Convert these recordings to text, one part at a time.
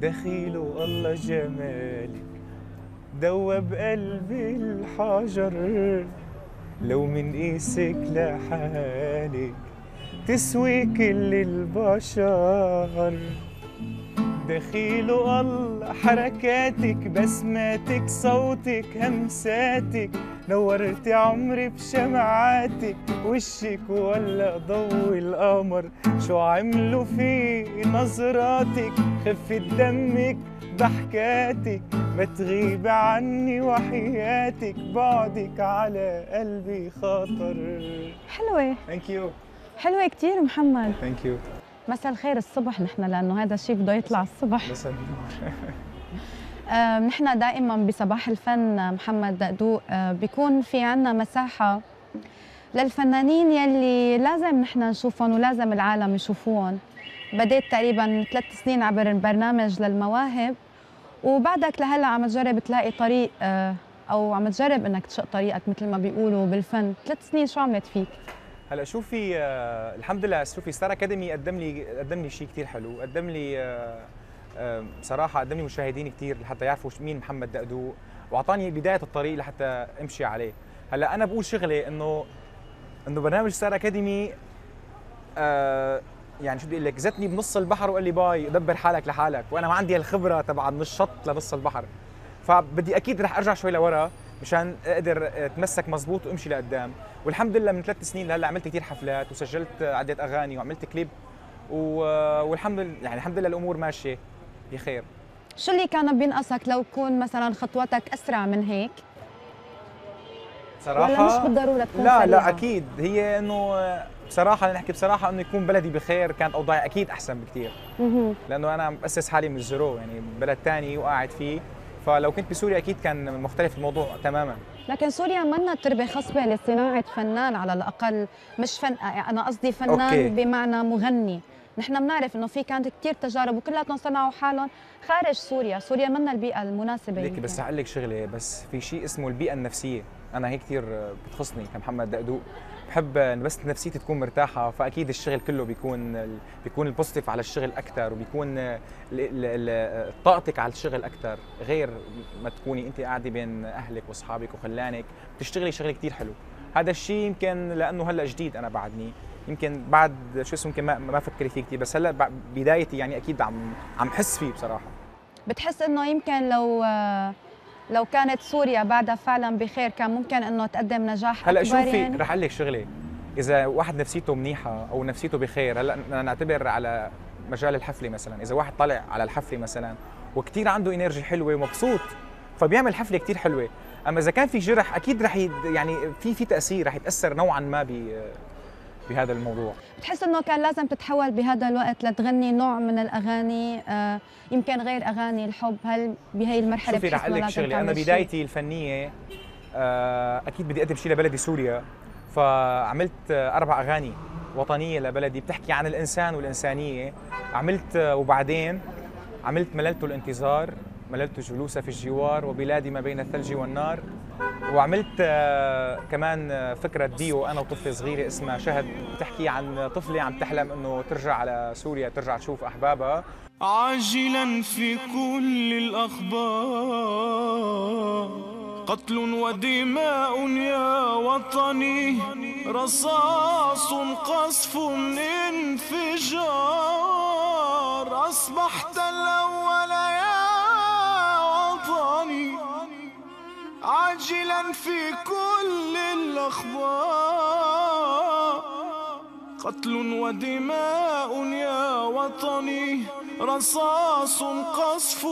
دخيل والله جمالك دوب قلبي الحجر، لو من قيسك لحالك تسوي كل البشر. دخيل الله حركاتك بسماتك صوتك همساتك، نورت عمري بشمعاتك وشك ولا ضوء القمر. شو عملوا في نظراتك خفة دمك ضحكاتك، ما تغيب عني وحياتك بعدك على قلبي خطر. حلوة. ثانك يو. حلوة كتير محمد. ثانك يو. مساء الخير الصبح نحن، لأنه هذا الشيء بده يطلع الصبح. مساء النور. نحن دائما بصباح الفن محمد دقدوق بيكون في عنا مساحة للفنانين يلي لازم نحن نشوفهم ولازم العالم يشوفوهم. بديت تقريبا 3 سنين عبر برنامج للمواهب، وبعدك لهلا عم تجرب تلاقي طريق او عم تجرب انك تشق طريقك مثل ما بيقولوا بالفن. 3 سنين شو عملت فيك؟ هلا شوفي الحمد لله، شوفي ستار اكاديمي قدم لي شيء كثير حلو، قدم لي بصراحه قدم لي مشاهدين كثير لحتى يعرفوا مين محمد دقدوق، واعطاني بدايه الطريق لحتى امشي عليه. هلا انا بقول شغلي انه برنامج ستار اكاديمي يعني شو بدي اقول لك، زتني بنص البحر وقال لي باي دبر حالك لحالك، وانا ما عندي الخبره تبع من الشط لنص البحر، فبدي اكيد رح ارجع شوي لورا مشان اقدر اتمسك مزبوط وامشي لقدام. والحمد لله من 3 سنين لهلا عملت كثير حفلات وسجلت عدة اغاني وعملت كليب والحمد لله، يعني الحمد لله الامور ماشيه بخير. شو اللي كان بينقصك لو تكون مثلا خطواتك اسرع من هيك؟ صراحه ولا مش بالضروره تكون لا سريعة؟ لا اكيد هي انه بصراحه نحكي بصراحه انه يكون بلدي بخير كانت اوضاعي اكيد احسن بكثير. لانه انا مؤسس حالي من الزيرو، يعني بلد ثاني وقاعد فيه، فلو كنت بسوريا اكيد كان مختلف الموضوع تماما. لكن سوريا منا تربه خصبه لصناعه فنان على الاقل، مش فن، انا قصدي فنان أوكي. بمعنى مغني. نحن بنعرف انه في كانت كثير تجارب وكلاتهم صنعوا حالهم خارج سوريا، سوريا منا البيئه المناسبه. ليكي بس اقول لك شغله، بس في شيء اسمه البيئه النفسيه، انا هيك كثير بتخصني كمحمد دقدوق، بحب بس نفسيتي تكون مرتاحه، فاكيد الشغل كله بيكون البوزيتيف على الشغل اكثر، وبيكون طاقتك على الشغل اكثر، غير ما تكوني انت قاعده بين اهلك واصحابك وخلانك بتشتغلي شغل كثير حلو. هذا الشيء يمكن لانه هلا جديد، انا بعدني يمكن بعد شو اسمه يمكن ما فكرت فيه كثير، بس هلا بدايتي يعني اكيد عم حس فيه بصراحه. بتحس انه يمكن لو كانت سوريا بعدها فعلا بخير كان ممكن انه تقدم نجاح هلا اكبر؟ شوفي يعني رح اقول لك شغله، اذا واحد نفسيته منيحه او نفسيته بخير، هلا نعتبر على مجال الحفله مثلا، اذا واحد طلع على الحفله مثلا وكثير عنده انرجي حلوه ومبسوط فبيعمل حفله كثير حلوه، اما اذا كان في جرح اكيد رح يعني في تاثير، رح يتاثر نوعا ما بهذا الموضوع. بتحس انه كان لازم تتحول بهذا الوقت لتغني نوع من الاغاني يمكن غير اغاني الحب؟ هل بهي المرحله شوفي رح اقول لك شغله، انا بدايتي الفنيه اكيد بدي اقدم شيء لبلدي سوريا، فعملت 4 اغاني وطنيه لبلدي بتحكي عن الانسان والانسانيه، عملت وبعدين عملت مللت الانتظار، مللت جلوس في الجوار، وبلادي ما بين الثلج والنار، وعملت كمان فكرة ديو أنا وطفلة صغيرة اسمها شهد، بتحكي عن طفلة عم تحلم إنه ترجع على سوريا، ترجع تشوف أحبابها. عاجلا في كل الأخبار قتل ودماء يا وطني، رصاص قصف انفجار، أصبحت الأول يا وطني، عاجلا في كل الأخبار قتل ودماء يا وطني، رصاص قصف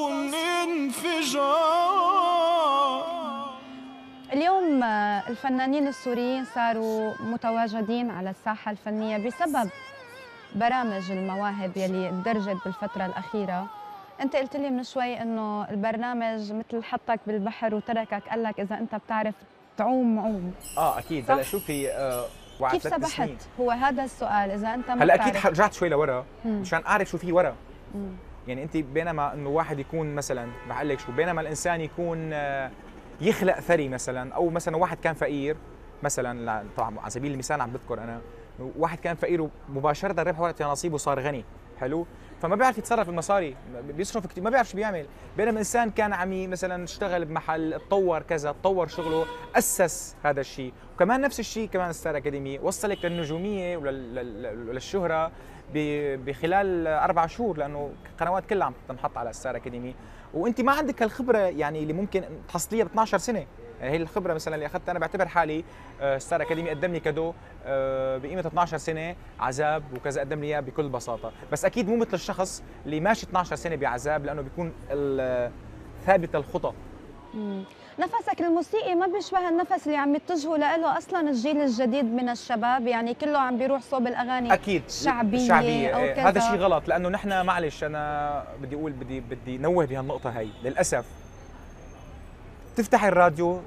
انفجار. اليوم الفنانين السوريين صاروا متواجدين على الساحة الفنية بسبب برامج المواهب يلي اندرجت بالفترة الأخيرة. أنت قلت لي من شوي إنه البرنامج مثل حطك بالبحر وتركك، قال لك إذا أنت بتعرف تعوم عوم. أكيد. هلا شوفي كيف سبحت؟ هو هذا السؤال، إذا أنت ما هلا أكيد رجعت شوي لورا مشان أعرف شو في ورا. يعني أنت بينما إنه واحد يكون مثلا بقول لك شو، بينما الإنسان يكون يخلق ثري مثلا، او مثلا واحد كان فقير مثلا، طبعا على سبيل المثال عم بذكر انا واحد كان فقير ومباشره ربح ورقه نصيبه وصار غني، حلو، فما بيعرف يتصرف المصاري، بيصرف كتير، ما بيعرف شو بيعمل. بينما انسان كان عم مثلا اشتغل بمحل، اتطور كذا، اتطور شغله، اسس هذا الشيء. وكمان نفس الشيء كمان ستار اكاديمي وصلك للنجوميه وللشهره بخلال 4 شهور، لانه قنوات كلها عم تنحط على ستار اكاديمي، وانت ما عندك هالخبره يعني اللي ممكن تحصليها ب 12 سنه. يعني هي الخبره مثلا اللي اخذتها، انا بعتبر حالي ستار اكاديمي قدم لي كادو بقيمه 12 سنه عذاب وكذا، قدم لي اياه بكل بساطه. بس اكيد مو مثل الشخص اللي ماشي 12 سنه بعذاب، لانه بيكون ثابت الخطى. نفسك الموسيقي ما بيشبه النفس اللي عم يتجهوا له اصلا الجيل الجديد من الشباب، يعني كله عم بيروح صوب الاغاني اكيد الشعبيه أو كذا. هذا شيء غلط، لانه نحن معلش انا بدي اقول بدي نوه بهالنقطه هي. للاسف تفتح الراديو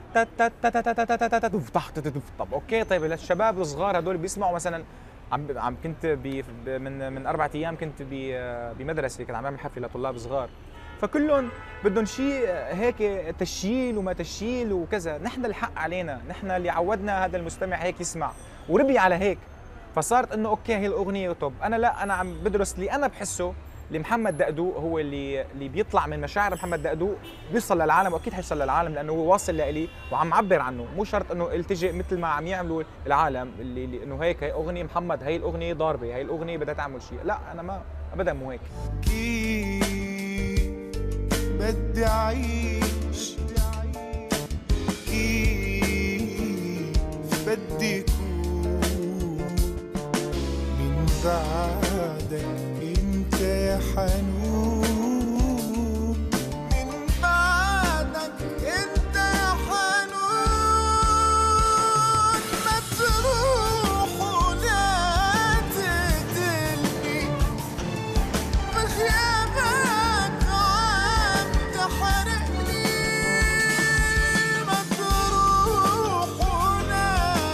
طب اوكي، طيب الشباب الصغار هدول بيسمعوا مثلا، عم كنت من 4 ايام كنت بمدرسه، كنت عم بعمل حفله لطلاب صغار، فكلهم بدهم شيء هيك تشيل وما تشيل وكذا. نحن الحق علينا، نحن اللي عودنا هذا المستمع هيك يسمع وربي على هيك، فصارت انه اوكي هي الاغنيه توب. انا لا، انا عم بدرس اللي انا بحسه، اللي محمد دقدوق هو اللي بيطلع من مشاعر محمد دقدوق بيوصل للعالم، واكيد حيوصل للعالم لانه هو واصل لإلي وعم عبر عنه. مو شرط انه التجئ مثل ما عم يعملوا العالم اللي انه هيك هي اغنيه محمد، هي الاغنيه ضاربه، هي الاغنيه بدها تعمل شيء. لا، انا ما ابدا مو هيك. بدي أعيش كيف بدي أكون من بعدك أنت يا حنون، من بعدك أنت يا حنون. ما تروح ولا تقتلني بغيابك عم تحرقني. ما تروح ولا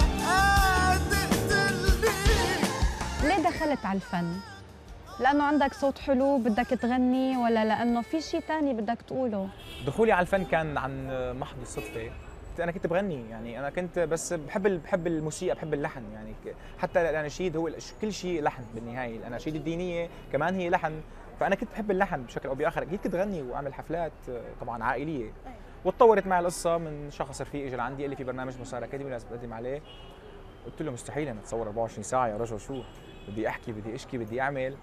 تقتلني. ليه دخلت على الفن؟ لأنه عندك صوت حلو بدك تغني، ولا لأنه في شيء تاني بدك تقوله؟ دخولي على الفن كان عن محض الصدفه. انا كنت بغني، يعني انا كنت بس بحب الموسيقى، بحب اللحن. يعني حتى الاناشيد هو كل شيء لحن بالنهايه، الاناشيد الدينيه كمان هي لحن. فانا كنت بحب اللحن بشكل او باخر. اكيد كنت غني واعمل حفلات طبعا عائليه. وتطورت معي القصه من شخص رفيق اجى لعندي قال لي في برنامج مسار اكاديمي لازم تقدم عليه. قلت له مستحيل انا اتصور 24 ساعه يا رجل، شو بدي احكي، بدي اشكي، بدي اعمل.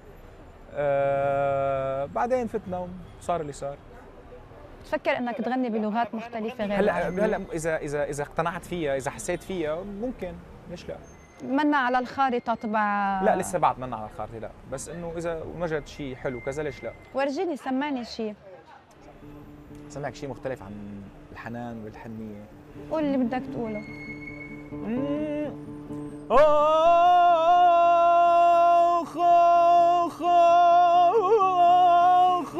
بعدين فتنا وصار اللي صار. تفكر انك تغني بلغات مختلفة غير هلا العربية؟ اذا اقتنعت فيها، اذا حسيت فيها، ممكن، ليش لا؟ منا على الخارطة تبع؟ لا لسه بعد منا على الخارطة، لا، بس انه اذا وجد شيء حلو كذا ليش لا؟ ورجيني، سمعني شيء. سمعك شيء مختلف عن الحنان والحنية. قول اللي بدك تقوله. آخ آخ آخ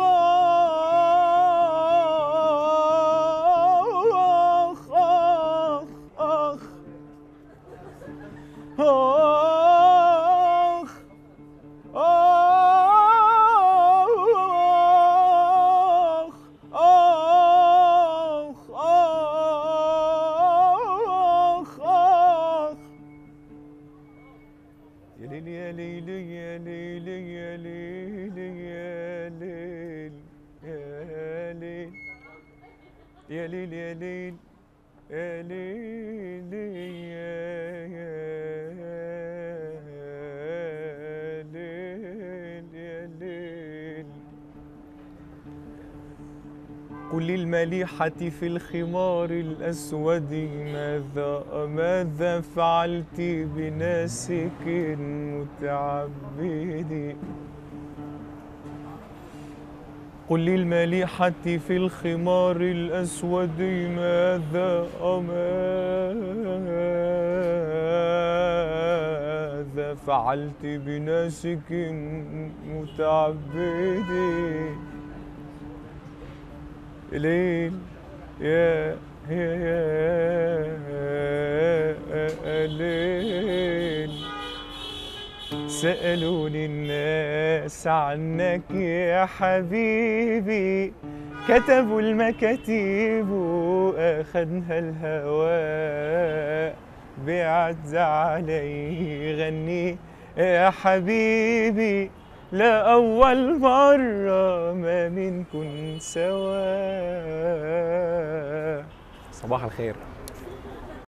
آخ آخ يا ليل يا ليل يا ليل يا ليل يا ليل. قل للمليحة في الخمار الأسود ماذا فعلت بناسك متعبد. قل للمليحة في الخمار الأسود ماذا فعلت بناسك متعبد. ليل يا ليل. سألوني الناس عنك يا حبيبي، كتبوا المكاتيب وأخذها الهواء، بعد علي غني يا حبيبي، لأول مرة ما منكن سوا. صباح الخير.